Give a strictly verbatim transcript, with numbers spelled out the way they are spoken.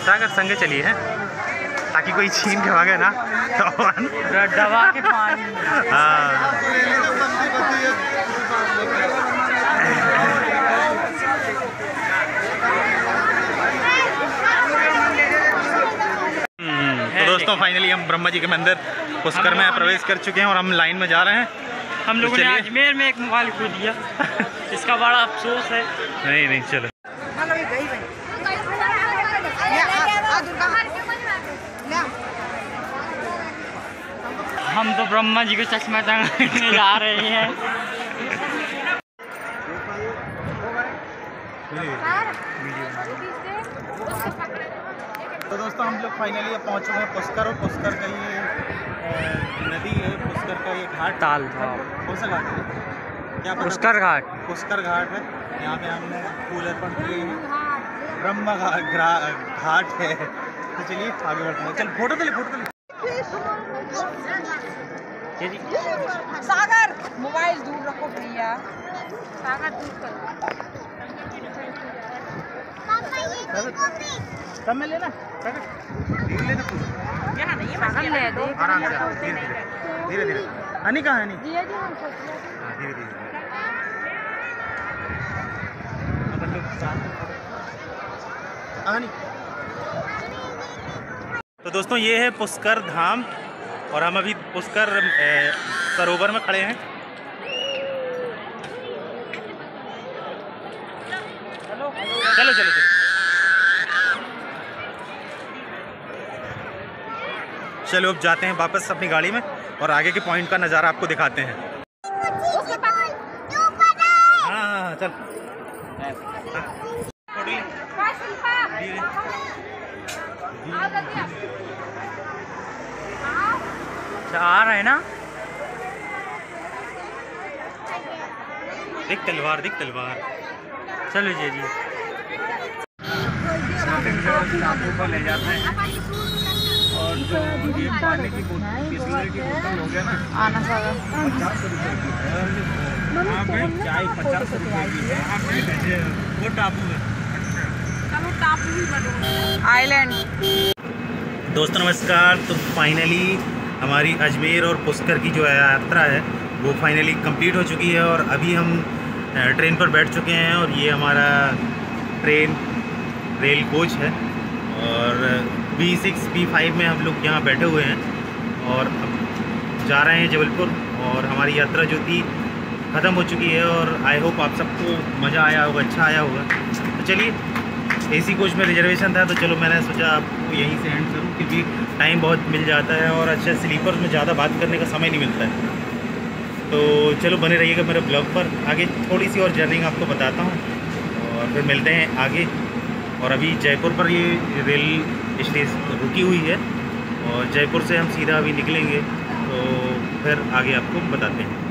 सागर संगे चलिए हैं ताकि कोई छीन के भागे ना तो दबा के पानी। हाँ तो दोस्तों फाइनली हम ब्रह्मा जी के मंदिर पुष्कर में प्रवेश कर चुके हैं और हम लाइन में जा रहे हैं। हम लोगों ने अजमेर में एक मोबाइल खो दिया, इसका बड़ा अफसोस है। नहीं नहीं चलो हम तो ब्रह्मा जी को चश्मा टंगाने जा रहे हैं। तो दोस्तों हम लोग फाइनली अब पहुँच चुके हैं पुष्कर, और पुष्कर का ये नदी है, पुष्कर का ये घाट ताल कौन सा घाट है क्या? पुष्कर घाट। पुष्कर घाट है। यहाँ पे हमने फूल अर्पण किए हैं। ब्रह्मा घाट है। तो चलिए आगे बढ़ते हैं। चल फोटो तो ले, फोटो तो ले। सागर मोबाइल दूर रखो भैया, सागर दूर करो। सब में लेना लेना यहाँ नहीं, सागर ले दे आराम से, धीरे धीरे धीरे धीरे। हनी कहाँ है? हनी हाँ धीरे धीरे। हनी तो दोस्तों ये है पुष्कर धाम और हम अभी पुष्कर सरोवर में खड़े हैं। चलो चलो चलो चलो अब जाते हैं वापस अपनी गाड़ी में और आगे के पॉइंट का नज़ारा आपको दिखाते हैं। हाँ हाँ चल आ रहे हैं ना। दिख तलवार, दिख तलवार। चलो जी जी टापू पर ले जाते हैं और जो ये पानी की बोतल की बोतल हो गया ना आना सागर पचास रुपये की है। वहाँ पे चाय पचास रुपये की है। वो टापू है, आइलैंड। दोस्तों नमस्कार। तो फाइनली हमारी अजमेर और पुष्कर की जो यात्रा है वो फाइनली कंप्लीट हो चुकी है और अभी हम ट्रेन पर बैठ चुके हैं और ये हमारा ट्रेन रेल कोच है और बी सिक्स बी फाइव में हम लोग यहाँ बैठे हुए हैं और अब जा रहे हैं जबलपुर और हमारी यात्रा जो थी ख़त्म हो चुकी है और आई होप आप सबको मज़ा आया होगा, अच्छा आया होगा। तो चलिए एसी कोच में रिजर्वेशन था तो चलो मैंने सोचा आपको यहीं से एंड करूँ क्योंकि टाइम बहुत मिल जाता है और अच्छा स्लीपर्स में ज़्यादा बात करने का समय नहीं मिलता है। तो चलो बने रहिएगा मेरे ब्लॉग पर, आगे थोड़ी सी और जर्नी आपको बताता हूँ और फिर मिलते हैं आगे। और अभी जयपुर पर ये रेल स्टेशन रुकी हुई है और जयपुर से हम सीधा अभी निकलेंगे तो फिर आगे आपको बताते हैं।